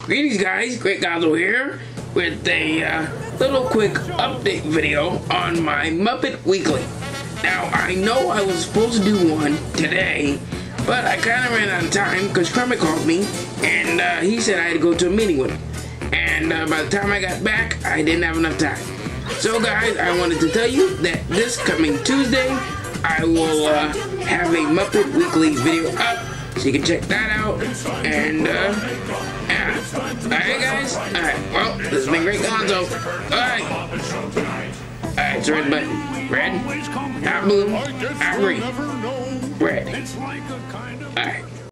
Greetings guys, Great Gonzo here with a little quick update video on my Muppet Weekly. Now I know I was supposed to do one today, but I kind of ran out of time because Kermit called me and he said I had to go to a meeting with him. And by the time I got back, I didn't have enough time. So guys, I wanted to tell you that this coming Tuesday, I will have a Muppet Weekly video up. So you can check that out, and yeah. Alright guys, alright, well, this has been Great Gonzo. Alright, it's a red button. Red, not blue, not green. Red. Alright.